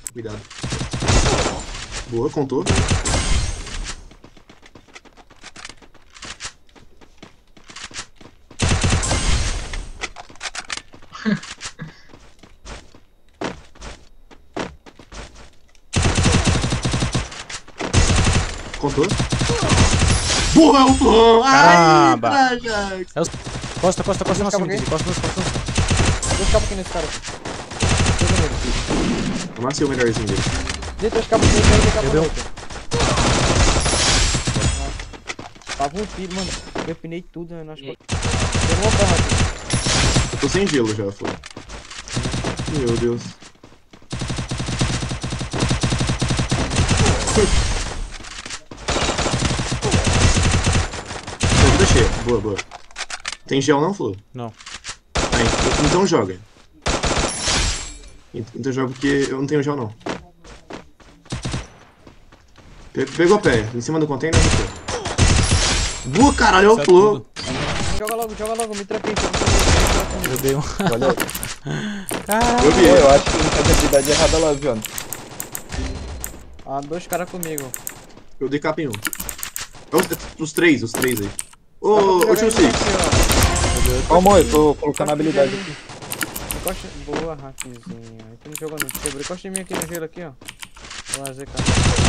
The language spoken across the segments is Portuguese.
Cuidado. Boa, contou. Contou. Boa, é o plano! Caramba! Ai, Ajax! É os... Costa nosso time, costa nosso. Dois cabos aqui nesse cara. Amassei o melhorzinho dele. Dei dois cabos nele, dois cabos Deu. no outro. Tava um tiro, mano. Eu pinei tudo, né? Nós... Tem uma barra aqui. Eu tô sem gelo já, foi. Meu Deus. Vida cheia. Boa, boa. Tem gel não, Flu? Não. Então joga. Então joga porque eu não tenho gel não. Pegou a pé, em cima do container. Boa, caralho, é o Flu. Joga logo, me tranquei. Joguei um. Olha, Caralho. Eu vi. pô, eu acho que não faz habilidade errada lá, viu? Ah, dois caras comigo. Eu dei capa em um. Os três aí. Ô, tio Six. Calma, eu tô colocando a habilidade aqui. Encosta... Boa, Rafizinho. Aí tu não jogou não, tu quebrou. Encosta em mim aqui no gelo aqui, ó. Vou fazer cara.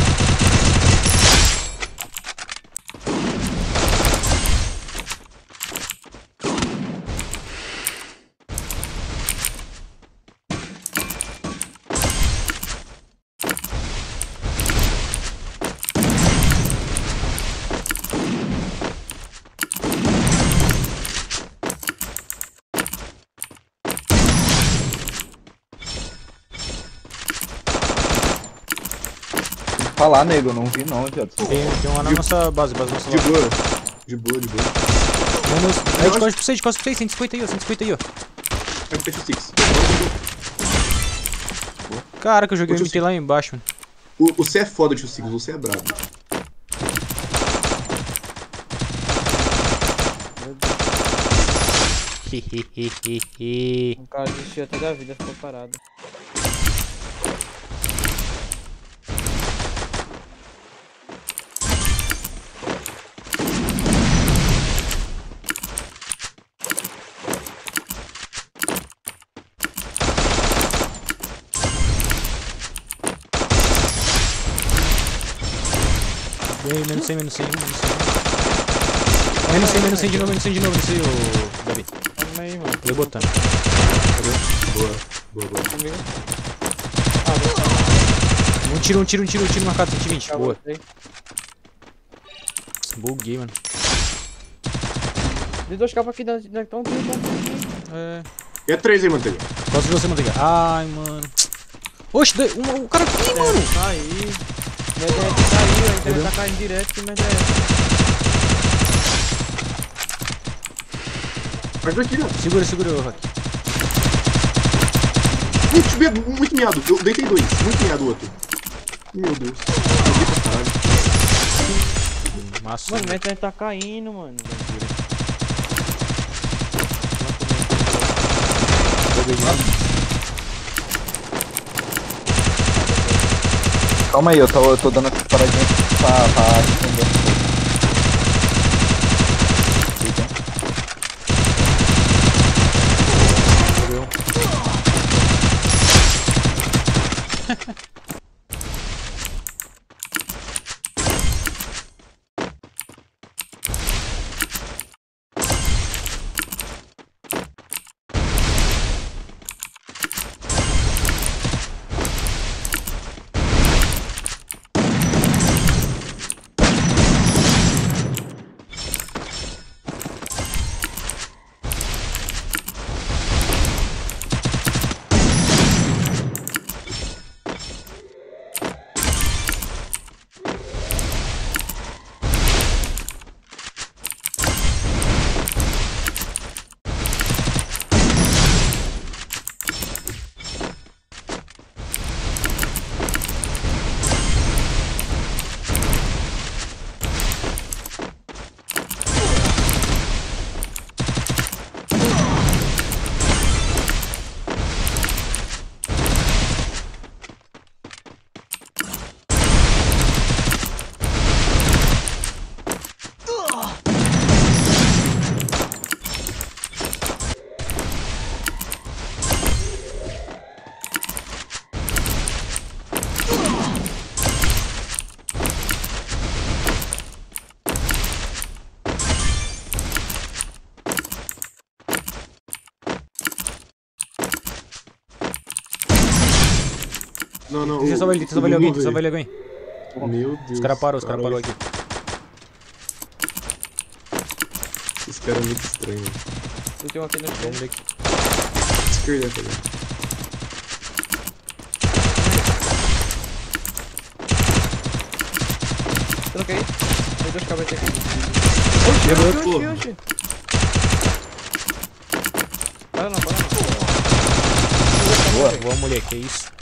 Falar, nego, eu não vi não, viado. Tem um na nossa base nossa De lá. boa. De boa. Aí de costas pra vocês, 150 aí, ó. É o tio Six. Cara, que eu joguei Ô, o tio MT lá embaixo, mano. Você é foda, tio Six, você é brabo. Um cara desistiu até da vida, ficou parado. Menos 100 de novo, não sei, ô Davi. Calma aí, mano. Eu botando. Boa. Comigo. Um tiro marcado, 120. Boa. Botei. Buguei, mano. Dei dois cabos aqui, então É. E é 3 aí, manteiga. Gosto de você, manteiga. Ai, mano. Oxe, o cara aqui, mano. Tá aí. Minha internet caiu, a internet tá caindo direto que minha internet. Mas aqui, né? Segura, Rock. Muito miado. Eu deitei 2. Muito miado o outro. Meu Deus. Eu dei pra caralho. Massa. Mano, minha internet tá caindo, mano. Calma aí, eu tô dando essas paradinhas pra responder. Não, não. Deixa eu salvar ele, deixa eu salvar ele alguém, deixa eu salvar ele alguém. Meu Deus. Os caras parou aqui. Esse cara é muito estranho. Tem um aqui no chão. Vamos ver aqui. Esquerda, tá ligado? Tranquei. Tem dois cabeças aqui. Quebrou. Oxi. Para não. Boa, moleque, é isso.